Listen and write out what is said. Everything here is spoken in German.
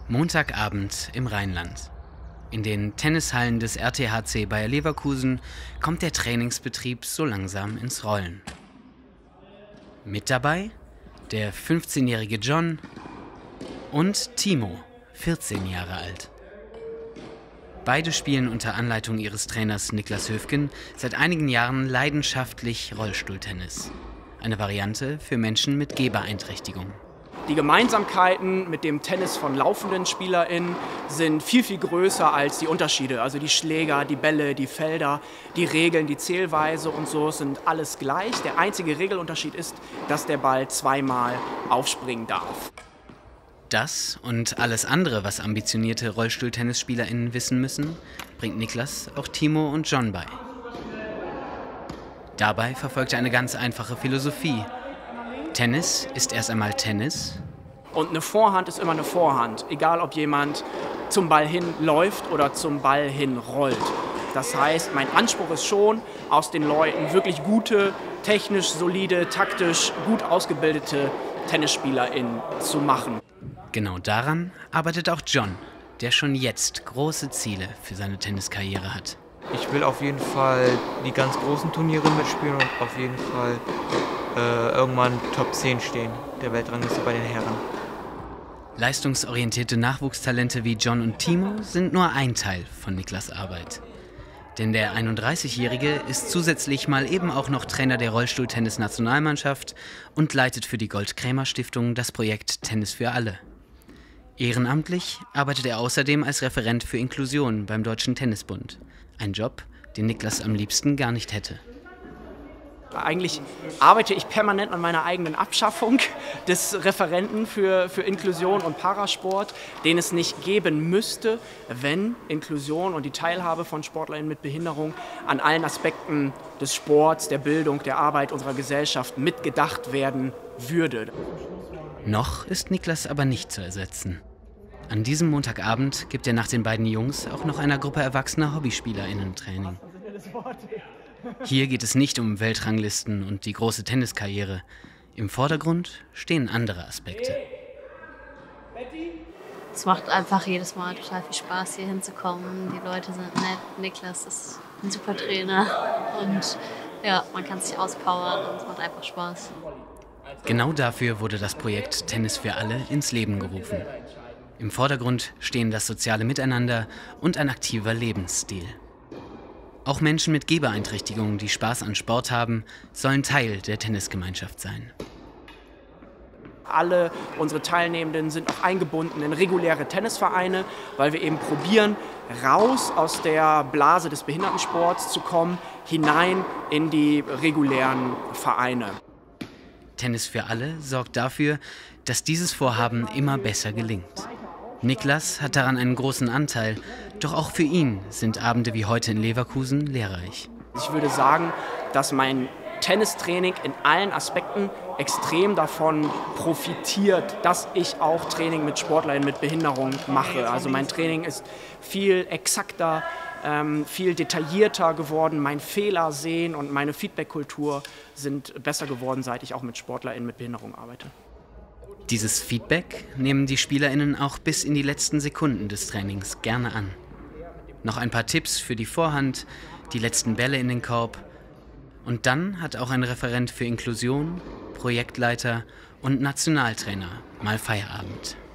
Montagabend im Rheinland. In den Tennishallen des RTHC Bayer Leverkusen kommt der Trainingsbetrieb so langsam ins Rollen. Mit dabei der 15-jährige John und Timo, 14 Jahre alt. Beide spielen unter Anleitung ihres Trainers Niklas Höfgen seit einigen Jahren leidenschaftlich Rollstuhltennis. Eine Variante für Menschen mit Gehbeeinträchtigung. Die Gemeinsamkeiten mit dem Tennis von laufenden SpielerInnen sind viel, viel größer als die Unterschiede. Also die Schläger, die Bälle, die Felder, die Regeln, die Zählweise und so sind alles gleich. Der einzige Regelunterschied ist, dass der Ball zweimal aufspringen darf. Das und alles andere, was ambitionierte RollstuhltennisspielerInnen wissen müssen, bringt Niklas auch Timo und John bei. Dabei verfolgt er eine ganz einfache Philosophie. Tennis ist erst einmal Tennis. Und eine Vorhand ist immer eine Vorhand, egal ob jemand zum Ball hin läuft oder zum Ball hin rollt. Das heißt, mein Anspruch ist schon, aus den Leuten wirklich gute, technisch solide, taktisch gut ausgebildete TennisspielerInnen zu machen. Genau daran arbeitet auch John, der schon jetzt große Ziele für seine Tenniskarriere hat. Ich will auf jeden Fall die ganz großen Turniere mitspielen und auf jeden Fall irgendwann Top 10 stehen, der Weltrangliste bei den Herren. Leistungsorientierte Nachwuchstalente wie John und Timo sind nur ein Teil von Niklas' Arbeit. Denn der 31-Jährige ist zusätzlich mal eben auch noch Trainer der Rollstuhltennis-Nationalmannschaft und leitet für die Gold-Krämer-Stiftung das Projekt Tennis für alle. Ehrenamtlich arbeitet er außerdem als Referent für Inklusion beim Deutschen Tennisbund. Ein Job, den Niklas am liebsten gar nicht hätte. Eigentlich arbeite ich permanent an meiner eigenen Abschaffung des Referenten für Inklusion und Parasport, den es nicht geben müsste, wenn Inklusion und die Teilhabe von SportlerInnen mit Behinderung an allen Aspekten des Sports, der Bildung, der Arbeit unserer Gesellschaft mitgedacht werden würde. Noch ist Niklas aber nicht zu ersetzen. An diesem Montagabend gibt er nach den beiden Jungs auch noch einer Gruppe erwachsener HobbyspielerInnen Training. Hier geht es nicht um Weltranglisten und die große Tenniskarriere. Im Vordergrund stehen andere Aspekte. Es macht einfach jedes Mal total viel Spaß, hier hinzukommen. Die Leute sind nett, Niklas ist ein super Trainer und ja, man kann sich auspowern und es macht einfach Spaß. Genau dafür wurde das Projekt Tennis für alle ins Leben gerufen. Im Vordergrund stehen das soziale Miteinander und ein aktiver Lebensstil. Auch Menschen mit Gehbeeinträchtigungen, die Spaß an Sport haben, sollen Teil der Tennisgemeinschaft sein. Alle unsere Teilnehmenden sind auch eingebunden in reguläre Tennisvereine, weil wir eben probieren, raus aus der Blase des Behindertensports zu kommen, hinein in die regulären Vereine. Tennis für alle sorgt dafür, dass dieses Vorhaben immer besser gelingt. Niklas hat daran einen großen Anteil, doch auch für ihn sind Abende wie heute in Leverkusen lehrreich. Ich würde sagen, dass mein Tennistraining in allen Aspekten extrem davon profitiert, dass ich auch Training mit SportlerInnen mit Behinderung mache. Also mein Training ist viel exakter, viel detaillierter geworden. Mein Fehler sehen und meine Feedback-Kultur sind besser geworden, seit ich auch mit SportlerInnen mit Behinderung arbeite. Dieses Feedback nehmen die SpielerInnen auch bis in die letzten Sekunden des Trainings gerne an. Noch ein paar Tipps für die Vorhand, die letzten Bälle in den Korb. Und dann hat auch ein Referent für Inklusion, Projektleiter und Nationaltrainer mal Feierabend.